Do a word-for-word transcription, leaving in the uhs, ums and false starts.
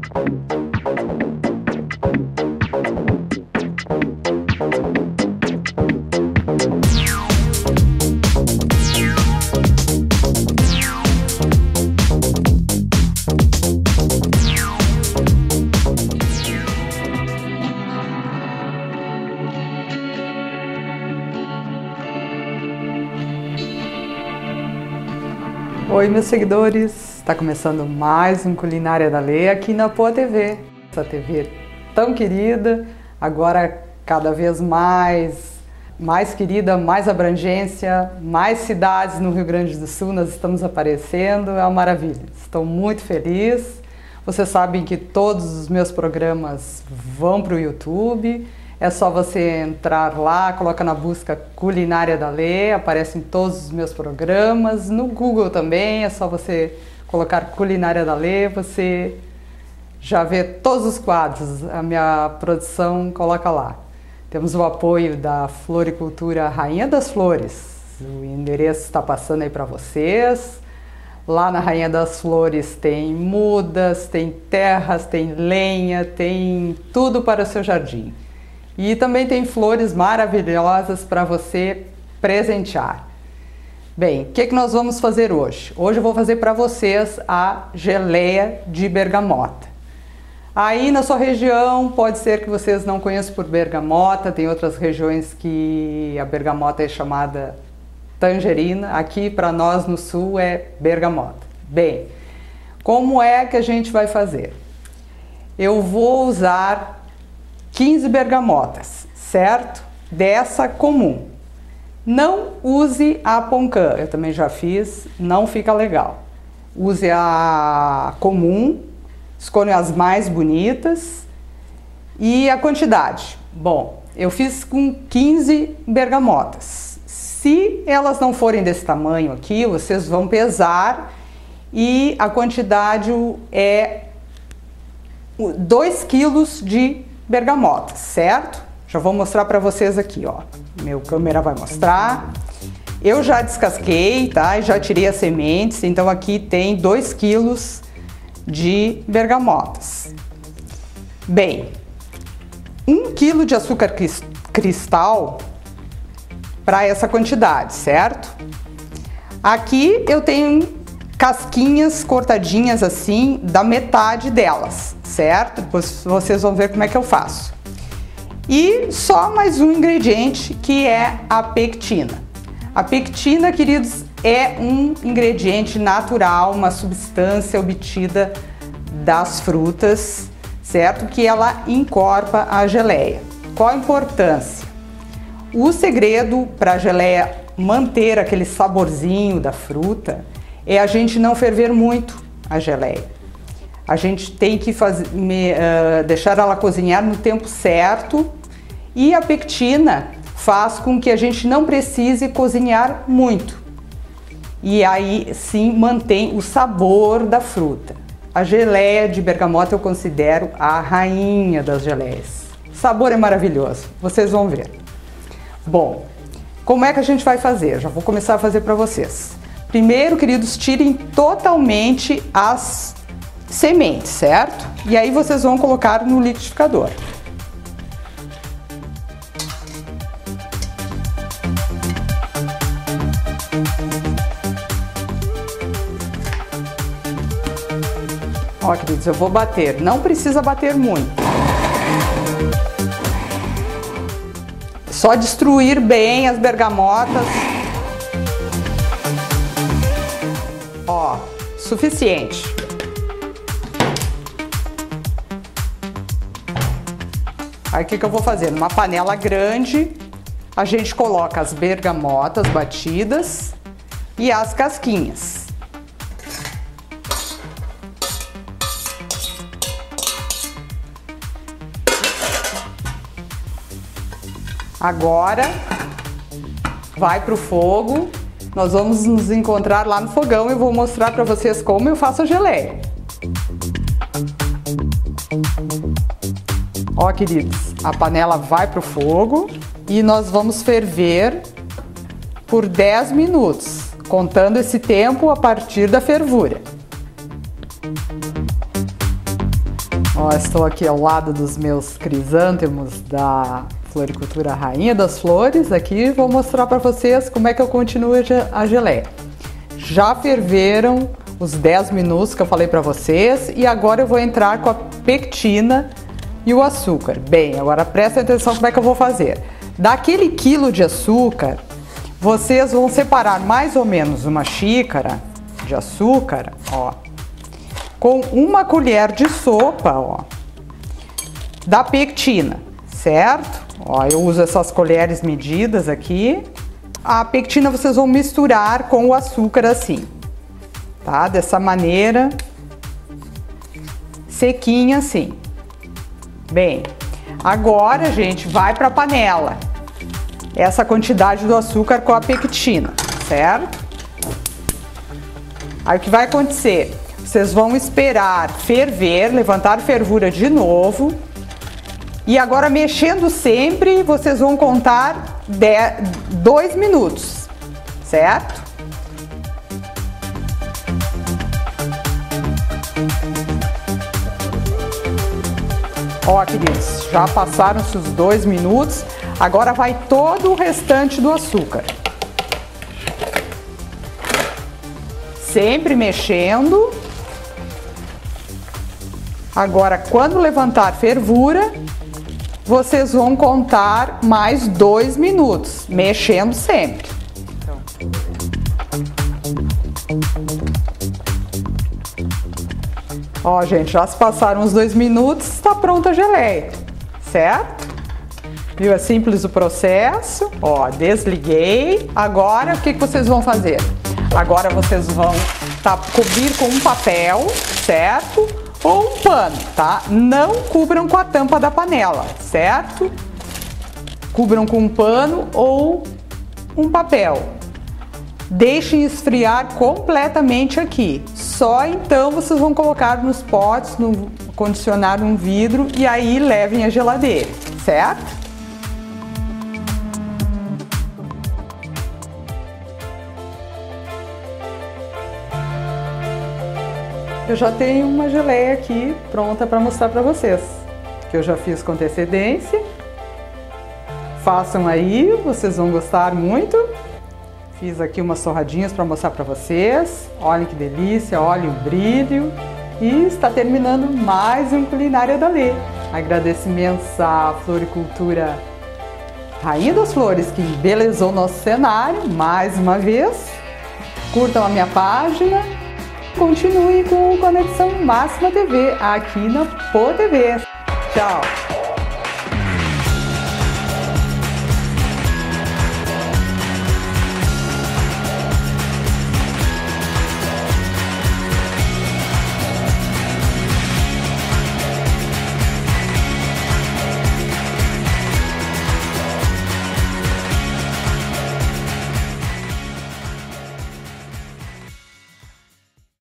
Oi, meus seguidores! Está começando mais um Culinária da Lê aqui na Poa T V. Essa T V tão querida, agora cada vez mais, mais querida, mais abrangência, mais cidades no Rio Grande do Sul nós estamos aparecendo, é uma maravilha. Estou muito feliz. Vocês sabem que todos os meus programas vão para o YouTube. É só você entrar lá, coloca na busca Culinária da Lê, aparecem todos os meus programas. No Google também, é só você colocar Culinária da Lê, você já vê todos os quadros, a minha produção coloca lá. Temos o apoio da Floricultura Rainha das Flores, o endereço está passando aí para vocês. Lá na Rainha das Flores tem mudas, tem terras, tem lenha, tem tudo para o seu jardim. E também tem flores maravilhosas para você presentear. Bem, o que, que nós vamos fazer hoje? Hoje eu vou fazer para vocês a geleia de bergamota. Aí na sua região pode ser que vocês não conheçam por bergamota, tem outras regiões que a bergamota é chamada tangerina. Aqui para nós no sul é bergamota. Bem, como é que a gente vai fazer? Eu vou usar quinze bergamotas, certo? Dessa comum. Não use a poncã, eu também já fiz, não fica legal. Use a comum, escolha as mais bonitas. E a quantidade? Bom, eu fiz com quinze bergamotas. Se elas não forem desse tamanho aqui, vocês vão pesar e a quantidade é dois quilos de bergamotas, certo? Já vou mostrar para vocês aqui, ó. Meu câmera vai mostrar. Eu já descasquei, tá? E já tirei as sementes, então aqui tem dois quilos de bergamotas. Bem, um quilo de açúcar cristal para essa quantidade, certo? Aqui eu tenho casquinhas cortadinhas assim, da metade delas, certo? Depois vocês vão ver como é que eu faço. E só mais um ingrediente, que é a pectina. A pectina, queridos, é um ingrediente natural, uma substância obtida das frutas, certo? Que ela encorpa a geleia. Qual a importância? O segredo para a geleia manter aquele saborzinho da fruta é a gente não ferver muito a geleia. A gente tem que fazer, me, uh, deixar ela cozinhar no tempo certo, e a pectina faz com que a gente não precise cozinhar muito. E aí sim mantém o sabor da fruta. A geleia de bergamota eu considero a rainha das geleias. O sabor é maravilhoso, vocês vão ver. Bom, como é que a gente vai fazer? Já vou começar a fazer para vocês. Primeiro, queridos, tirem totalmente as sementes, certo? E aí vocês vão colocar no liquidificador. Ó, queridos, eu vou bater. Não precisa bater muito. Só destruir bem as bergamotas. Ó, suficiente. Aí o que que eu vou fazer? Numa panela grande, a gente coloca as bergamotas batidas e as casquinhas. Agora vai pro fogo. Nós vamos nos encontrar lá no fogão e eu vou mostrar para vocês como eu faço a geleia. Ó, queridos, a panela vai pro fogo e nós vamos ferver por dez minutos, contando esse tempo a partir da fervura. Ó, estou aqui ao lado dos meus crisântemos da Floricultura Rainha das Flores. Aqui vou mostrar para vocês como é que eu continuo a geleia. Já ferveram os dez minutos que eu falei para vocês e agora eu vou entrar com a pectina e o açúcar. Bem, agora prestem atenção como é que eu vou fazer. Daquele quilo de açúcar, vocês vão separar mais ou menos uma xícara de açúcar, ó, com uma colher de sopa, ó, da pectina, certo? Ó, eu uso essas colheres medidas aqui. A pectina vocês vão misturar com o açúcar assim, tá? Dessa maneira, sequinha assim. Bem, agora a gente vai para a panela. Essa quantidade do açúcar com a pectina, certo? Aí o que vai acontecer? Vocês vão esperar ferver, levantar fervura de novo. E agora, mexendo sempre, vocês vão contar dois minutos, certo? Ó, queridos, já passaram-se os dois minutos. Agora vai todo o restante do açúcar. Sempre mexendo. Agora, quando levantar fervura, vocês vão contar mais dois minutos, mexendo sempre. Ó, gente, já se passaram os dois minutos, está pronta a geleia, certo? Viu? É simples o processo. Ó, desliguei. Agora, o que que vocês vão fazer? Agora vocês vão tá, cobrir com um papel, certo? Ou um pano, tá? Não cubram com a tampa da panela, certo? Cubram com um pano ou um papel. Deixem esfriar completamente aqui. Só então vocês vão colocar nos potes, no condicionar um vidro e aí levem à geladeira, certo? Eu já tenho uma geleia aqui pronta para mostrar para vocês, que eu já fiz com antecedência. Façam aí, vocês vão gostar muito. Fiz aqui umas torradinhas para mostrar para vocês. Olhem que delícia, olhem o brilho. E está terminando mais um Culinária da Lê. Agradecimentos à Floricultura Rainha das Flores, que embelezou nosso cenário mais uma vez. Curtam a minha página. Continue com Conexão Máxima T V aqui na P O T V. Tchau!